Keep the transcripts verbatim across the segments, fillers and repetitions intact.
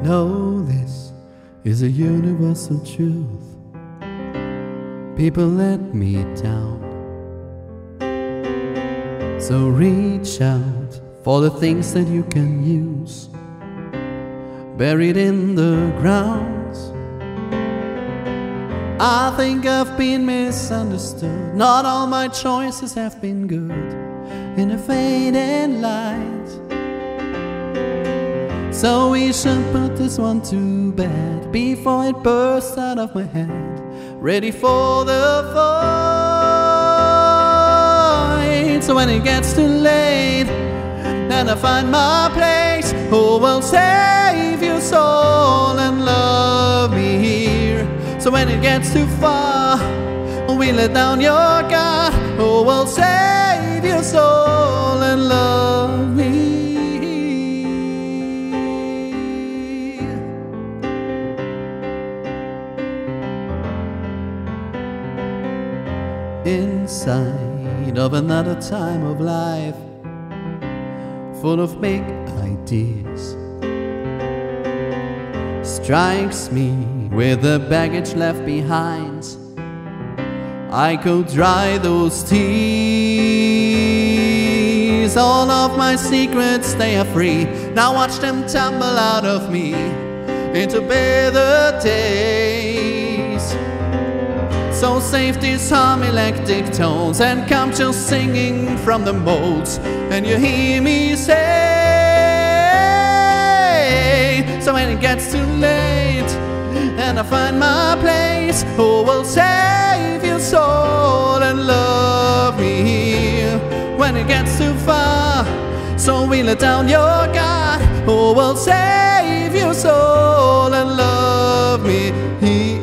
Know this is a universal truth. People let me down, so reach out for the things that you can use, buried in the ground. I think I've been misunderstood. Not all my choices have been good in a fading light. So we should put this one to bed before it bursts out of my head, ready for the fight. So when it gets too late and I find my place, who will save your soul and love me here? So when it gets too far, we let down your guard, who will save your soul and love me? Inside of another time of life, full of big ideas, strikes me with the baggage left behind. I could dry those tears. All of my secrets, they are free. Now watch them tumble out of me into better days. So save these harmonic tones and come just singing from the molds, and you hear me say, so when it gets too late and I find my place, who will save your soul and love me here? When it gets too far, so we let down your guard, who will save your soul and love me here?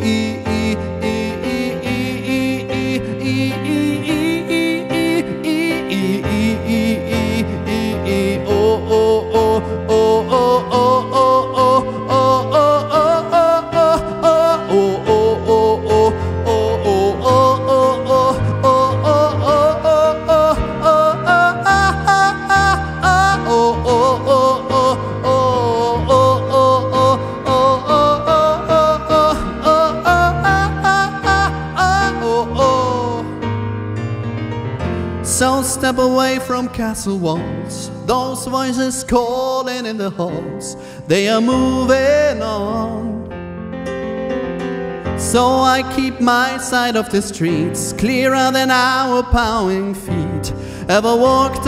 So step away from castle walls, those voices calling in the halls, they are moving on. So I keep my side of the streets clearer than our bowing feet ever walked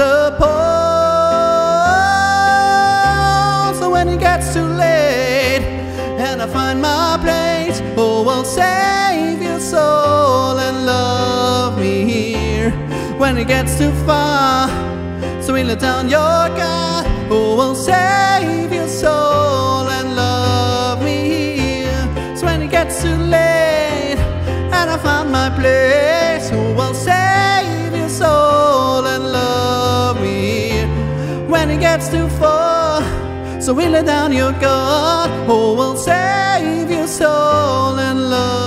upon. So when it gets too late and I find my place, who will save your soul and love me here? When it gets too far, so we let down your guard, who will save your soul and love me here? So when it gets too late and I found my place, who will save your soul and love me here? When it gets too far, so we let down your guard, who will save your soul and love